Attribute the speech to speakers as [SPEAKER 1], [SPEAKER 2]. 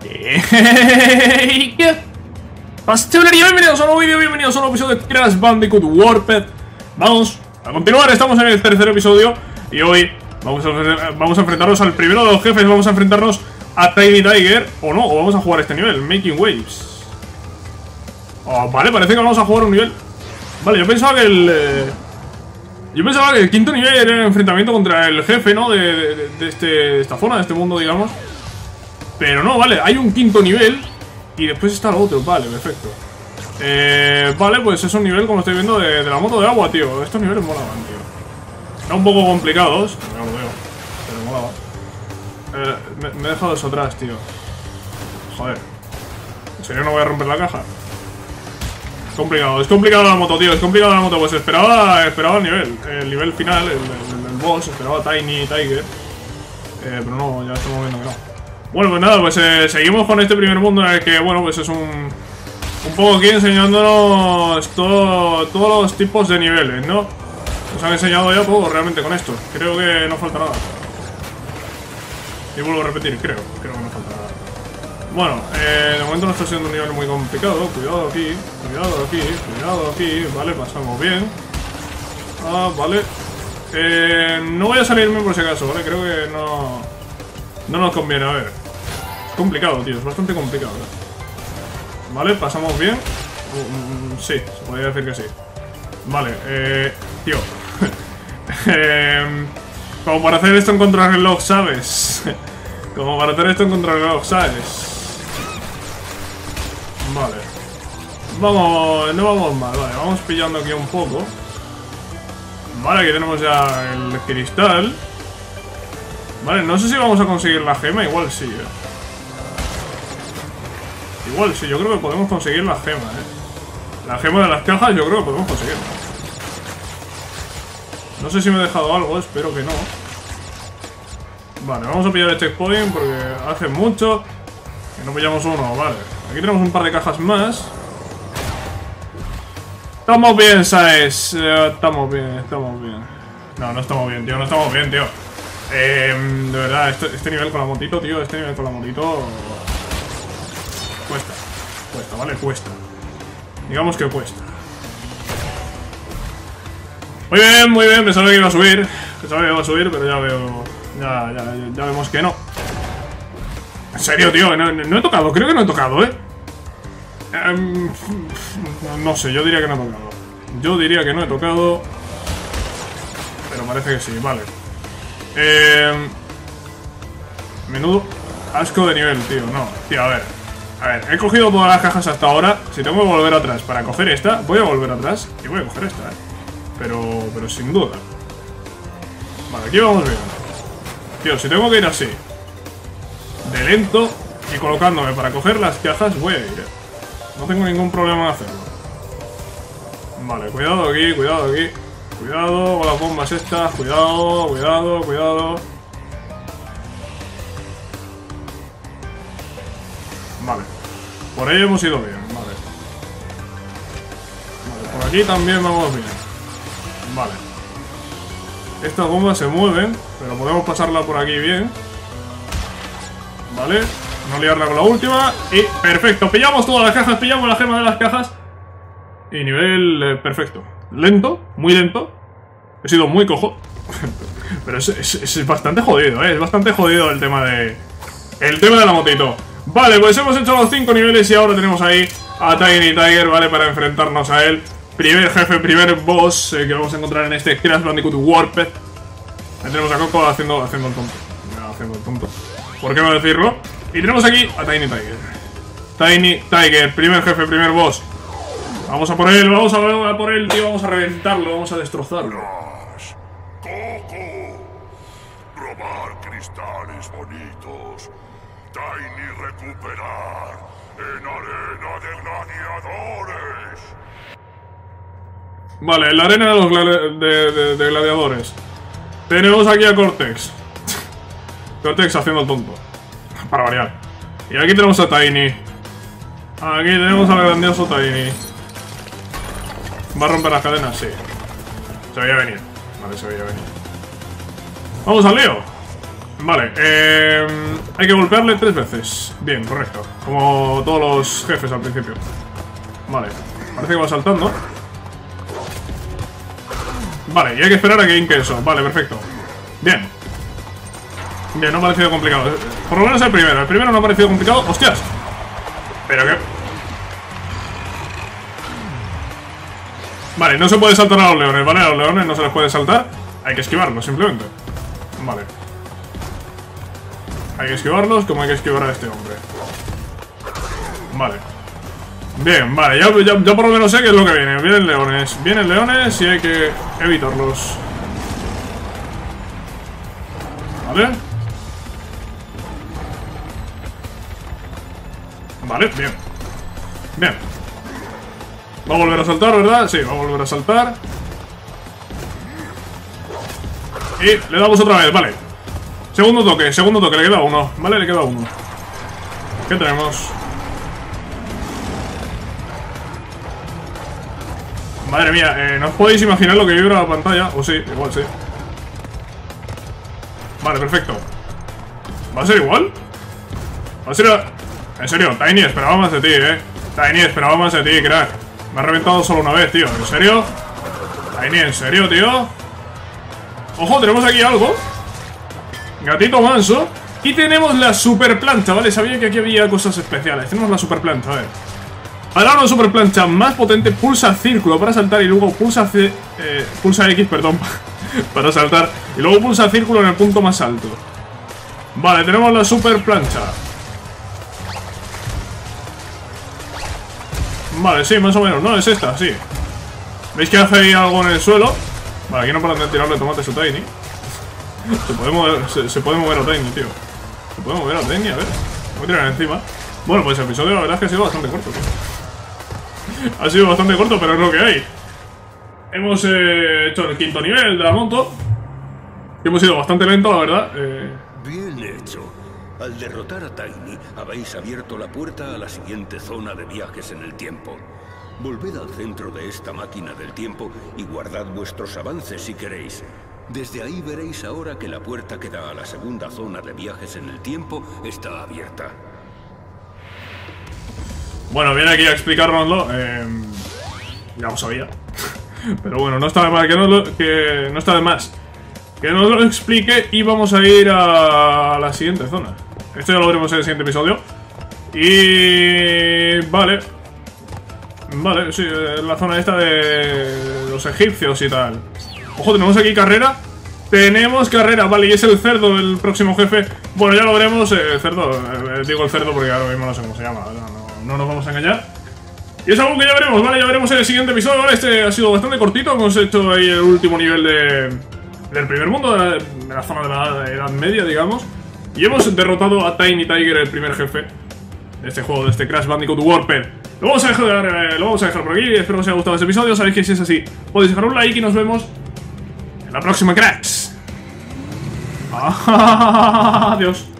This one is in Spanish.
[SPEAKER 1] ¿Qué pasa, chavalería? Bienvenidos a un nuevo vídeo, bienvenidos a un nuevo episodio de Crash Bandicoot Warped. Vamos a continuar, estamos en el tercer episodio y hoy vamos a enfrentarnos al primero de los jefes. Vamos a enfrentarnos a Tiny Tiger, o no, o vamos a jugar este nivel, Making Waves. Vale, parece que vamos a jugar un nivel. Vale, yo pensaba que el quinto nivel era el enfrentamiento contra el jefe, ¿no? De esta zona, de este mundo, digamos. Pero no, vale, hay un quinto nivel y después está el otro, vale, perfecto. Vale, pues es un nivel, como estoy viendo, de la moto de agua, tío. Estos niveles molaban, tío. Están un poco complicados, ya lo veo, pero molaba. Me he dejado eso atrás, tío. Joder. ¿En serio no voy a romper la caja? Es complicado la moto, tío, es complicado la moto. Pues esperaba el nivel final, el boss, esperaba Tiny Tiger. Pero no, ya estamos viendo que no. Bueno, pues nada, pues seguimos con este primer mundo en el que, bueno, pues es un poco aquí enseñándonos todos los tipos de niveles, ¿no? Nos han enseñado ya todo realmente con esto. Creo que no falta nada. Y vuelvo a repetir, creo que no falta nada. Bueno, de momento no está siendo un nivel muy complicado. Cuidado aquí, vale, pasamos bien. Vale. No voy a salirme por si acaso, ¿vale? Creo que no nos conviene, a ver. Es complicado, tío, es bastante complicado. Vale, pasamos bien. Sí, se podría decir que sí. Vale, tío. Como para hacer esto en contrarreloj, ¿sabes? Como para hacer esto en contrarreloj, ¿sabes? Vale. No vamos mal, vale, vamos pillando aquí un poco. Vale, aquí tenemos ya el cristal. Vale, no sé si vamos a conseguir la gema, igual sí, Igual sí, yo creo que podemos conseguir la gema, La gema de las cajas yo creo que podemos conseguirla. No sé si me he dejado algo, espero que no. Vale, vamos a pillar el checkpoint porque hace mucho que no pillamos uno, vale. Aquí tenemos un par de cajas más. Estamos bien, ¿sabes? Estamos bien. No estamos bien, tío, de verdad, este nivel con la motito, tío, cuesta, ¿vale? Cuesta. Digamos que cuesta. Muy bien, pensaba que iba a subir. Pero ya veo. Ya vemos que no. En serio, tío, no he tocado, creo que no he tocado, no sé, yo diría que no he tocado. Pero parece que sí, vale. Menudo asco de nivel, tío. No, tío, a ver, he cogido todas las cajas hasta ahora. Si tengo que volver atrás para coger esta, voy a volver atrás y voy a coger esta, Pero sin duda. Vale, aquí vamos bien. Tío, si tengo que ir así de lento y colocándome para coger las cajas, voy a ir, No tengo ningún problema en hacerlo. Vale, cuidado aquí. Cuidado con las bombas estas. Cuidado. Vale. Por ahí hemos ido bien, vale. Por aquí también vamos bien. Vale. Estas bombas se mueven, pero podemos pasarla por aquí bien. Vale. No liarla con la última. Y perfecto. Pillamos todas las cajas, pillamos la gema de las cajas. Y nivel perfecto. Lento, muy lento. He sido muy cojo. Pero es bastante jodido, Es bastante jodido el tema de la motito. Vale, pues hemos hecho los 5 niveles y ahora tenemos ahí a Tiny Tiger, ¿vale? Para enfrentarnos a él. Primer jefe, primer boss que vamos a encontrar en este Crash Bandicoot Warped. Ahí tenemos a Coco haciendo el tonto. ¿Por qué no decirlo? Y tenemos aquí a Tiny Tiger. Tiny Tiger, primer jefe, primer boss. Vamos a por él, tío. Vamos a reventarlo, vamos a destrozarlo.
[SPEAKER 2] Coco, robar cristales bonitos. Tiny recuperar en arena de gladiadores.
[SPEAKER 1] Vale, en la arena de los de gladiadores. Tenemos aquí a Cortex. Cortex haciendo el tonto. Para variar. Y aquí tenemos a Tiny. Aquí tenemos al grandioso Tiny. ¿Va a romper las cadenas? Sí. Se veía venir. Vale, se veía venir. ¡Vamos al lío! Vale, hay que golpearle 3 veces. Bien, correcto. Como todos los jefes al principio. Vale, parece que va saltando. Vale, y hay que esperar a que inque eso. Vale, perfecto. Bien. Bien, no ha parecido complicado. Por lo menos el primero. El primero no ha parecido complicado. ¡Hostias! Pero qué... Vale, no se puede saltar a los leones, ¿vale? A los leones no se les puede saltar. Hay que esquivarlos, simplemente. Vale. Hay que esquivarlos como hay que esquivar a este hombre. Vale. Bien, vale, ya por lo menos sé qué es lo que viene. Vienen leones. Vienen leones y hay que evitarlos. Vale. Vale, bien. Bien. Va a volver a saltar, ¿verdad? Sí, va a volver a saltar. Y le damos otra vez, vale. Segundo toque, le queda uno. Vale, le queda uno. ¿Qué tenemos? Madre mía, no os podéis imaginar lo que vibra la pantalla. O sí, igual sí. Vale, perfecto. ¿Va a ser igual? ¿Va a ser... En serio, Tiny, esperaba más de ti, Tiny, esperaba más de ti, crack. Me ha reventado solo una vez, tío. ¿En serio? Tiny, ¿en serio, tío? Ojo, tenemos aquí algo. Gatito manso. Y tenemos la super plancha, ¿vale? Sabía que aquí había cosas especiales. Tenemos la super plancha, a ver. Para una super plancha más potente, pulsa círculo para saltar y luego pulsa X, perdón, para saltar. Y luego pulsa círculo en el punto más alto. Vale, tenemos la super plancha. Vale, sí, más o menos, ¿no? Es esta, sí. ¿Veis que hace ahí algo en el suelo? Vale, aquí no paran de tirarle tomates a Tiny. Se puede mover a Tiny, tío. Se puede mover a Tiny, a ver. Voy a tirar encima. Bueno, pues el episodio la verdad es que ha sido bastante corto, tío. Ha sido bastante corto, pero es lo que hay. Hemos hecho el 5º nivel de la moto. Y hemos ido bastante lento, la verdad.
[SPEAKER 3] Bien hecho. Al derrotar a Tiny, habéis abierto la puerta a la siguiente zona de viajes en el tiempo. Volved al centro de esta máquina del tiempo y guardad vuestros avances si queréis. Desde ahí veréis ahora que la puerta que da a la segunda zona de viajes en el tiempo está abierta.
[SPEAKER 1] Bueno, viene aquí a explicárnoslo. Ya lo sabía. Pero bueno, no está de más no está de más que nos lo explique. Y vamos a ir a la siguiente zona. Esto ya lo veremos en el siguiente episodio. Y... Vale. Vale, sí, la zona esta de los egipcios y tal. Ojo, tenemos aquí carrera. Tenemos carrera, vale, y es el cerdo el próximo jefe. Bueno, ya lo veremos, el cerdo. Digo el cerdo porque ahora mismo no sé cómo se llama. No nos vamos a engañar. Y es algo que ya veremos, ¿vale? Ya veremos en el siguiente episodio, ¿vale? Este ha sido bastante cortito. Hemos hecho ahí el último nivel del primer mundo, de la zona de la Edad Media, digamos. Y hemos derrotado a Tiny Tiger, el primer jefe de este juego, de este Crash Bandicoot Warped. Lo vamos a dejar por aquí. Espero que os haya gustado este episodio. Sabéis que si es así, podéis dejar un like y nos vemos en la próxima, cracks. Adiós.